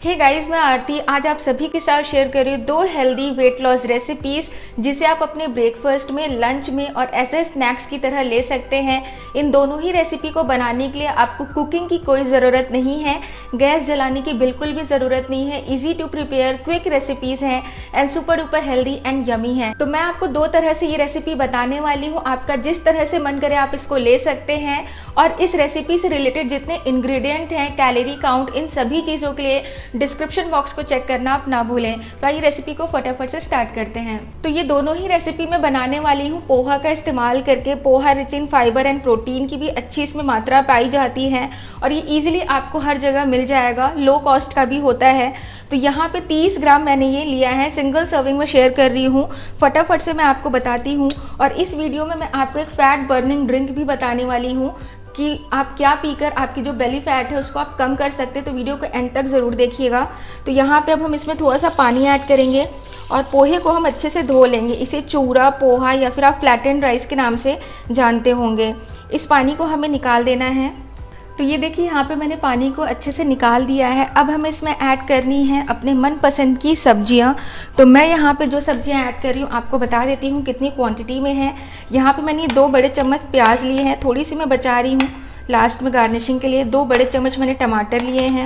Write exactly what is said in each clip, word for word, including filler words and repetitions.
Hey guys, मैं आरती आज आप सभी के साथ शेयर कर रही हूँ दो हेल्दी वेट लॉस रेसिपीज़ जिसे आप अपने ब्रेकफास्ट में, लंच में और ऐसे स्नैक्स की तरह ले सकते हैं। इन दोनों ही रेसिपी को बनाने के लिए आपको कुकिंग की कोई ज़रूरत नहीं है, गैस जलाने की बिल्कुल भी ज़रूरत नहीं है। Easy to prepare quick recipes हैं and super duper healthy and yummy हैं। तो मैं आपको दो तरह से ये रेसिपी बताने वाली हूँ। आपका जिस तरह से मन करे आप इसको ले सकते हैं और इस रेसिपी से रिलेटेड जितने इंग्रेडिएंट हैं, कैलोरी काउंट, इन सभी चीज़ों के लिए डिस्क्रिप्शन बॉक्स को चेक करना आप ना भूलें। तो आइए रेसिपी को फटाफट से स्टार्ट करते हैं। तो ये दोनों ही रेसिपी मैं बनाने वाली हूँ पोहा का इस्तेमाल करके। Poha rich in fibre and protein की भी अच्छी इसमें मात्रा पाई जाती है और ये इजीली आपको हर जगह मिल जाएगा, लो कॉस्ट का भी होता है। तो यहाँ पे तीस ग्राम मैंने ये लिया है, सिंगल सर्विंग में शेयर कर रही हूँ। फटाफट से मैं आपको बताती हूँ और इस वीडियो में मैं आपको एक फैट बर्निंग ड्रिंक भी बताने वाली हूँ कि आप क्या पीकर आपकी जो बेली फैट है उसको आप कम कर सकते हैं। तो वीडियो को एंड तक ज़रूर देखिएगा। तो यहाँ पे अब हम इसमें थोड़ा सा पानी ऐड करेंगे और पोहे को हम अच्छे से धो लेंगे। इसे चूरा पोहा या फिर आप फ्लैटेंड राइस के नाम से जानते होंगे। इस पानी को हमें निकाल देना है। तो ये देखिए यहाँ पे मैंने पानी को अच्छे से निकाल दिया है। अब हमें इसमें ऐड करनी है अपने मनपसंद की सब्जियाँ। तो मैं यहाँ पे जो सब्जियाँ ऐड कर रही हूँ आपको बता देती हूँ कितनी क्वांटिटी में है। यहाँ पे मैंने दो बड़े चम्मच प्याज लिए हैं, थोड़ी सी मैं बचा रही हूँ लास्ट में गार्निशिंग के लिए। दो बड़े चम्मच मैंने टमाटर लिए हैं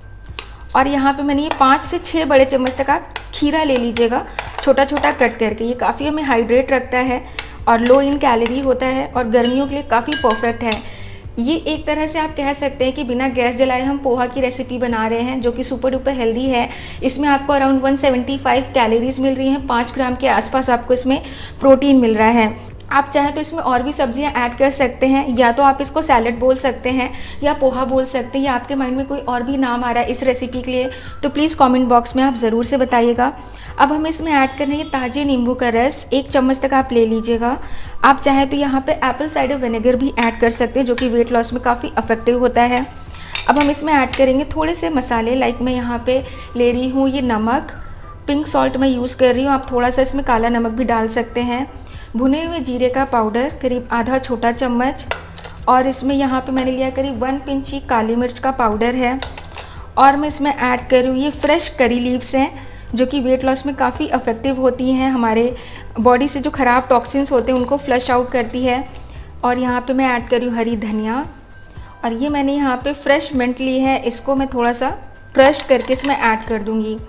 और यहाँ पर मैंने ये पाँच से छः बड़े चम्मच तक आप खीरा ले लीजिएगा, छोटा छोटा कट करके। ये काफ़ी हमें हाइड्रेट रखता है और लो इन कैलोरी होता है और गर्मियों के लिए काफ़ी परफेक्ट है। ये एक तरह से आप कह सकते हैं कि बिना गैस जलाए हम पोहा की रेसिपी बना रहे हैं जो कि सुपर डुपर हेल्दी है। इसमें आपको अराउंड एक सौ पचहत्तर कैलोरीज मिल रही हैं, पाँच ग्राम के आसपास आपको इसमें प्रोटीन मिल रहा है। आप चाहें तो इसमें और भी सब्जियां ऐड कर सकते हैं, या तो आप इसको सैलेड बोल सकते हैं या पोहा बोल सकते हैं, या आपके माइंड में कोई और भी नाम आ रहा है इस रेसिपी के लिए तो प्लीज़ कमेंट बॉक्स में आप ज़रूर से बताइएगा। अब हमें इसमें ऐड करना है ताज़े नींबू का रस, एक चम्मच तक आप ले लीजिएगा। आप चाहें तो यहाँ पे एप्पल साइडर विनेगर भी ऐड कर सकते हैं जो कि वेट लॉस में काफ़ी इफेक्टिव होता है। अब हम इसमें ऐड करेंगे थोड़े से मसाले, लाइक मैं यहाँ पे ले रही हूँ ये नमक, पिंक सॉल्ट मैं यूज़ कर रही हूँ। आप थोड़ा सा इसमें काला नमक भी डाल सकते हैं। भुने हुए जीरे का पाउडर करीब आधा छोटा चम्मच, और इसमें यहाँ पे मैंने लिया करीब वन पिंची काली मिर्च का पाउडर है। और मैं इसमें ऐड कर रही हूँ ये फ्रेश करी लीव्स हैं जो कि वेट लॉस में काफ़ी इफ़ेक्टिव होती हैं, हमारे बॉडी से जो ख़राब टॉक्सिन्स होते हैं उनको फ्लश आउट करती है। और यहाँ पे मैं ऐड कर रही हूँ हरी धनिया, और ये मैंने यहाँ पे फ्रेश मिंट ली है, इसको मैं थोड़ा सा क्रश करके इसमें ऐड कर दूँगी।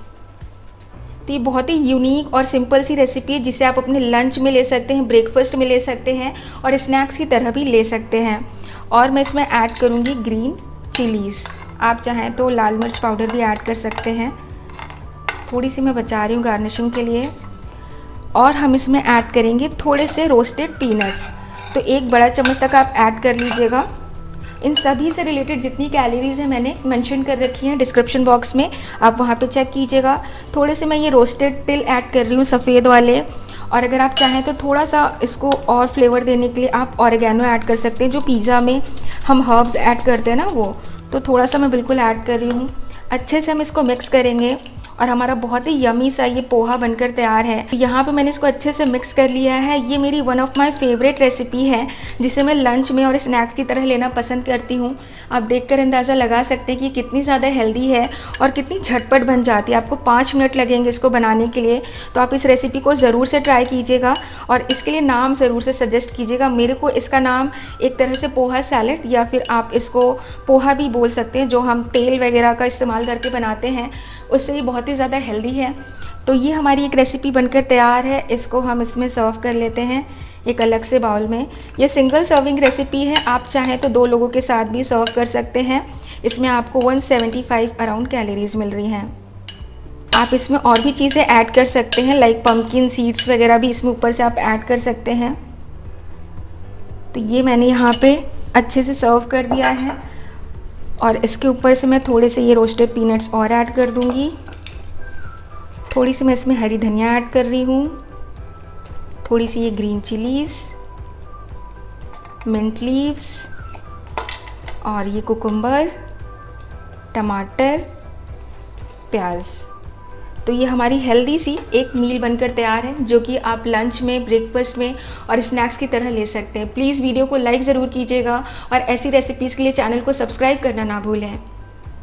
तो ये बहुत ही यूनिक और सिंपल सी रेसिपी है जिसे आप अपने लंच में ले सकते हैं, ब्रेकफास्ट में ले सकते हैं और स्नैक्स की तरह भी ले सकते हैं। और मैं इसमें ऐड करूँगी ग्रीन चिलीज़, आप चाहें तो लाल मिर्च पाउडर भी ऐड कर सकते हैं, थोड़ी सी मैं बचा रही हूँ गार्निशिंग के लिए। और हम इसमें ऐड करेंगे थोड़े से रोस्टेड पीनट्स, तो एक बड़ा चम्मच तक आप ऐड कर लीजिएगा। इन सभी से रिलेटेड जितनी कैलोरीज हैं मैंने मेंशन कर रखी हैं डिस्क्रिप्शन बॉक्स में, आप वहाँ पे चेक कीजिएगा। थोड़े से मैं ये रोस्टेड तिल ऐड कर रही हूँ, सफ़ेद वाले। और अगर आप चाहें तो थोड़ा सा इसको और फ्लेवर देने के लिए आप ऑरिगेनो ऐड कर सकते हैं, जो पिज़्ज़ा में हम हर्ब्स ऐड करते हैं ना वो, तो थोड़ा सा मैं बिल्कुल ऐड कर रही हूँ। अच्छे से हम इसको मिक्स करेंगे और हमारा बहुत ही यमी सा ये पोहा बनकर तैयार है। तो यहाँ पे मैंने इसको अच्छे से मिक्स कर लिया है। ये मेरी one of my favourite recipe है जिसे मैं लंच में और स्नैक्स की तरह लेना पसंद करती हूँ। आप देखकर अंदाज़ा लगा सकते हैं कि कितनी ज़्यादा हेल्दी है और कितनी झटपट बन जाती है। आपको पाँच मिनट लगेंगे इसको बनाने के लिए। तो आप इस रेसिपी को ज़रूर से ट्राई कीजिएगा और इसके लिए नाम ज़रूर से सजेस्ट कीजिएगा। मेरे को इसका नाम एक तरह से पोहा सैलेड या फिर आप इसको पोहा भी बोल सकते हैं, जो हम तेल वगैरह का इस्तेमाल करके बनाते हैं, उससे ये बहुत ही ज़्यादा हेल्दी है। तो ये हमारी एक रेसिपी बनकर तैयार है। इसको हम इसमें सर्व कर लेते हैं एक अलग से बाउल में। ये सिंगल सर्विंग रेसिपी है, आप चाहें तो दो लोगों के साथ भी सर्व कर सकते हैं। इसमें आपको एक सौ पचहत्तर अराउंड कैलोरीज मिल रही हैं। आप इसमें और भी चीज़ें ऐड कर सकते हैं, लाइक पम्पकिन सीड्स वगैरह भी इसमें ऊपर से आप ऐड कर सकते हैं। तो ये मैंने यहाँ पे अच्छे से सर्व कर दिया है और इसके ऊपर से मैं थोड़े से ये रोस्टेड पीनट्स और ऐड कर दूँगी। थोड़ी सी मैं इसमें हरी धनिया ऐड कर रही हूँ, थोड़ी सी ये ग्रीन चिलीज़, मिंट लीव्स, और ये कुकुम्बर, टमाटर, प्याज। तो ये हमारी हेल्दी सी एक मील बनकर तैयार है जो कि आप लंच में, ब्रेकफास्ट में और स्नैक्स की तरह ले सकते हैं। प्लीज़ वीडियो को लाइक ज़रूर कीजिएगा और ऐसी रेसिपीज़ के लिए चैनल को सब्सक्राइब करना ना भूलें।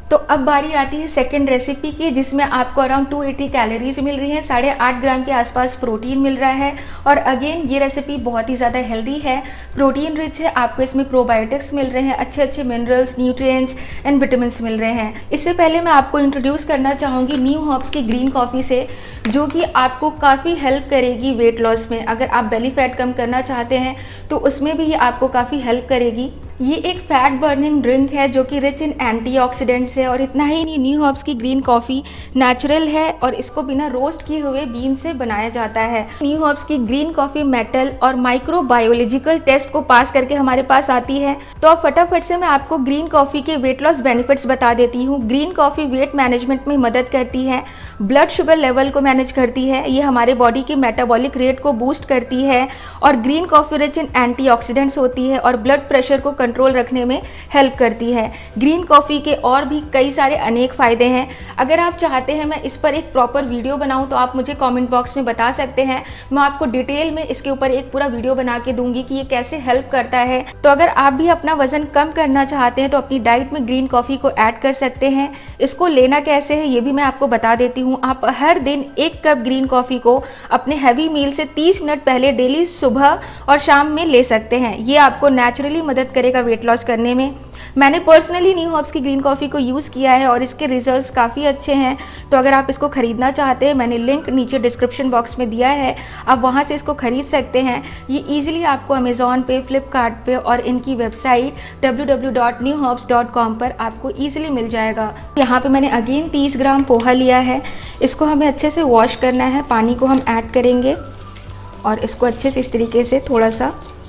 तो अब बारी आती है सेकंड रेसिपी की, जिसमें आपको अराउंड दो सौ अस्सी कैलोरीज मिल रही हैं, साढ़े आठ ग्राम के आसपास प्रोटीन मिल रहा है। और अगेन ये रेसिपी बहुत ही ज़्यादा हेल्दी है, प्रोटीन रिच है, आपको इसमें प्रोबायोटिक्स मिल रहे हैं, अच्छे अच्छे मिनरल्स, न्यूट्रिएंट्स एंड विटामिन मिल रहे हैं। इससे पहले मैं आपको इंट्रोड्यूस करना चाहूँगी न्यू हर्ब्स की ग्रीन कॉफ़ी से, जो कि आपको काफ़ी हेल्प करेगी वेट लॉस में। अगर आप बेली फैट कम करना चाहते हैं तो उसमें भी ये आपको काफ़ी हेल्प करेगी। ये एक फैट बर्निंग ड्रिंक है जो कि रिच इन एंटीऑक्सीडेंट्स है। और इतना ही नहीं, न्यू हर्ब्स की ग्रीन कॉफ़ी नेचुरल है और इसको बिना रोस्ट किए हुए बीन से बनाया जाता है। न्यू हर्ब्स की ग्रीन कॉफ़ी मेटल और माइक्रोबायोलॉजिकल टेस्ट को पास करके हमारे पास आती है। तो अब फटाफट से मैं आपको ग्रीन कॉफ़ी के वेट लॉस बेनिफिट्स बता देती हूँ। ग्रीन कॉफ़ी वेट मैनेजमेंट में मदद करती है, ब्लड शुगर लेवल को मैनेज करती है, ये हमारे बॉडी के मेटाबॉलिक रेट को बूस्ट करती है। और green coffee rich in antioxidants होती है और ब्लड प्रेशर को कंट्रोल रखने में हेल्प करती है। ग्रीन कॉफ़ी के और भी कई सारे अनेक फ़ायदे हैं। अगर आप चाहते हैं मैं इस पर एक प्रॉपर वीडियो बनाऊं तो आप मुझे कमेंट बॉक्स में बता सकते हैं, मैं आपको डिटेल में इसके ऊपर एक पूरा वीडियो बना के दूंगी कि ये कैसे हेल्प करता है। तो अगर आप भी अपना वजन कम करना चाहते हैं तो अपनी डाइट में ग्रीन कॉफ़ी को ऐड कर सकते हैं। इसको लेना कैसे है ये भी मैं आपको बता देती हूँ। आप हर दिन एक कप ग्रीन कॉफ़ी को अपने हैवी मील से तीस मिनट पहले डेली सुबह और शाम में ले सकते हैं। ये आपको नेचुरली मदद करेगा वेट लॉस करने में। मैंने पर्सनली न्यू हर्ब्स की ग्रीन कॉफ़ी को यूज़ किया है और इसके रिजल्ट्स काफ़ी अच्छे हैं। तो अगर आप इसको ख़रीदना चाहते हैं, मैंने लिंक नीचे डिस्क्रिप्शन बॉक्स में दिया है, आप वहाँ से इसको ख़रीद सकते हैं। ये ईजिली आपको अमेज़ॉन पे, फ्लिपकार्ट पे और इनकी website W W W dot New Herbs dot com पर आपको ईजिली मिल जाएगा। यहाँ पर मैंने अगेन तीस ग्राम पोहा लिया है, इसको हमें अच्छे से वॉश करना है, पानी को हम ऐड करेंगे और इसको अच्छे से इस तरीके से थोड़ा सा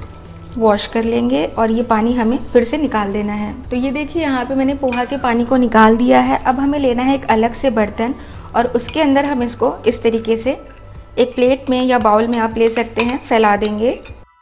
वॉश कर लेंगे और ये पानी हमें फिर से निकाल देना है। तो ये देखिए यहाँ पे मैंने पोहा के पानी को निकाल दिया है। अब हमें लेना है एक अलग से बर्तन और उसके अंदर हम इसको इस तरीके से एक प्लेट में या बाउल में आप ले सकते हैं, फैला देंगे।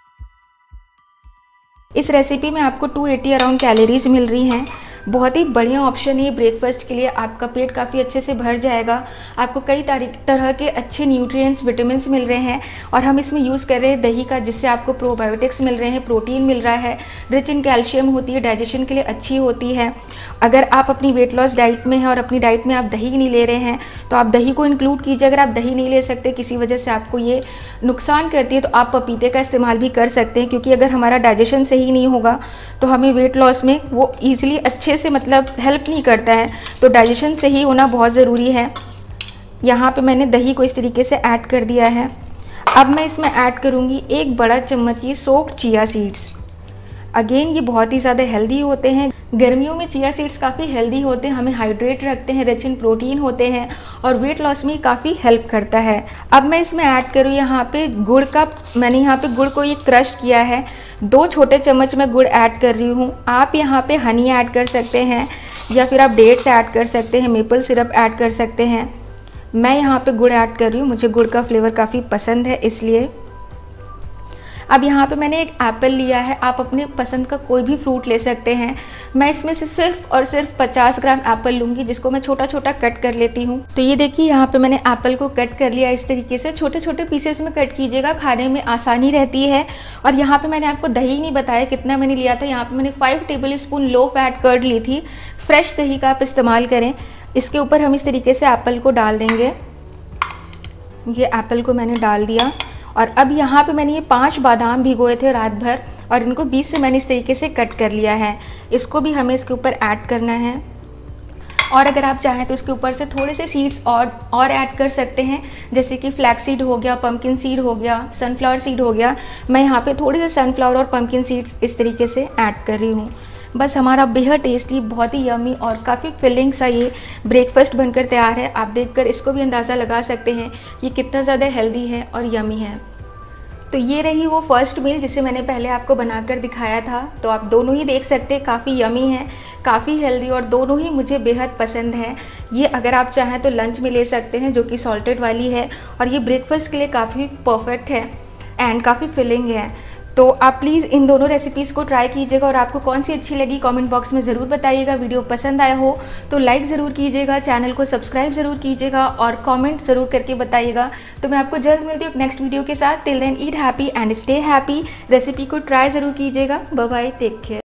इस रेसिपी में आपको दो सौ अस्सी अराउंड कैलोरीज मिल रही हैं। बहुत ही बढ़िया ऑप्शन है ब्रेकफास्ट के लिए, आपका पेट काफ़ी अच्छे से भर जाएगा। आपको कई तरह के अच्छे न्यूट्रिएंट्स, विटामिन्स मिल रहे हैं और हम इसमें यूज़ कर रहे हैं दही का, जिससे आपको प्रोबायोटिक्स मिल रहे हैं, प्रोटीन मिल रहा है, रिच इन कैल्शियम होती है, डाइजेशन के लिए अच्छी होती है। अगर आप अपनी वेट लॉस डाइट में हैं और अपनी डाइट में आप दही नहीं ले रहे हैं तो आप दही को इंक्लूड कीजिए। अगर आप दही नहीं ले सकते, किसी वजह से आपको ये नुकसान करती है, तो आप पपीते का इस्तेमाल भी कर सकते हैं, क्योंकि अगर हमारा डाइजेशन सही नहीं होगा तो हमें वेट लॉस में वो ईजिली अच्छे से मतलब हेल्प नहीं करता है। तो डाइजेशन सही होना बहुत ज़रूरी है। यहाँ पे मैंने दही को इस तरीके से ऐड कर दिया है। अब मैं इसमें ऐड करूँगी एक बड़ा चम्मच ये सोक्ड चिया सीड्स। अगेन ये बहुत ही ज़्यादा हेल्दी होते हैं। गर्मियों में चिया सीड्स काफ़ी हेल्दी होते हैं, हमें हाइड्रेट रखते हैं, रिच इन प्रोटीन होते हैं और वेट लॉस में काफ़ी हेल्प करता है। अब मैं इसमें ऐड करूँ यहाँ पे गुड़ का, मैंने यहाँ पे गुड़ को ये क्रश किया है, दो छोटे चम्मच मैं गुड़ ऐड कर रही हूँ। आप यहाँ पे हनी ऐड कर सकते हैं या फिर आप डेट्स ऐड कर सकते हैं, मेपल सिरप ऐड कर सकते हैं। मैं यहाँ पे गुड़ ऐड कर रही हूँ, मुझे गुड़ का फ्लेवर काफ़ी पसंद है इसलिए। अब यहाँ पे मैंने एक एप्पल लिया है, आप अपने पसंद का कोई भी फ्रूट ले सकते हैं। मैं इसमें से सिर्फ और सिर्फ पचास ग्राम एप्पल लूँगी, जिसको मैं छोटा छोटा कट कर लेती हूँ। तो ये देखिए यहाँ पे मैंने एप्पल को कट कर लिया। इस तरीके से छोटे छोटे पीसेस में कट कीजिएगा, खाने में आसानी रहती है। और यहाँ पर मैंने आपको दही नहीं बताया कितना मैंने लिया था। यहाँ पर मैंने five tablespoon low fat curd ली थी। फ्रेश दही का आप इस्तेमाल करें। इसके ऊपर हम इस तरीके से एप्पल को डाल देंगे। ये एप्पल को मैंने डाल दिया और अब यहाँ पे मैंने ये पांच बादाम भिगोए थे रात भर और इनको बीच से मैंने इस तरीके से कट कर लिया है। इसको भी हमें इसके ऊपर ऐड करना है और अगर आप चाहें तो इसके ऊपर से थोड़े से सीड्स और और ऐड कर सकते हैं, जैसे कि फ्लैक्स सीड हो गया, पंपकिन सीड हो गया, सनफ्लावर सीड हो गया। मैं यहाँ पे थोड़े से सनफ्लावर और पंपकिन सीड्स इस तरीके से ऐड कर रही हूँ। बस हमारा बेहद टेस्टी, बहुत ही यमी और काफ़ी फिलिंग सा ये ब्रेकफास्ट बनकर तैयार है। आप देखकर इसको भी अंदाज़ा लगा सकते हैं ये कितना ज़्यादा हेल्दी है और यमी है। तो ये रही वो फर्स्ट मील जिसे मैंने पहले आपको बनाकर दिखाया था। तो आप दोनों ही देख सकते हैं, काफ़ी यमी है, काफ़ी हेल्दी और दोनों ही मुझे बेहद पसंद है। ये अगर आप चाहें तो लंच में ले सकते हैं, जो कि सॉल्टेड वाली है, और ये ब्रेकफास्ट के लिए काफ़ी परफेक्ट है एंड काफ़ी फिलिंग है। तो आप प्लीज़ इन दोनों रेसिपीज़ को ट्राई कीजिएगा और आपको कौन सी अच्छी लगी कमेंट बॉक्स में ज़रूर बताइएगा। वीडियो पसंद आया हो तो लाइक ज़रूर कीजिएगा, चैनल को सब्सक्राइब ज़रूर कीजिएगा और कमेंट ज़रूर करके बताइएगा। तो मैं आपको जल्द मिलती हूँ एक नेक्स्ट वीडियो के साथ। Till then eat happy and stay happy. Recipe को ट्राई ज़रूर कीजिएगा। Bye bye, take care.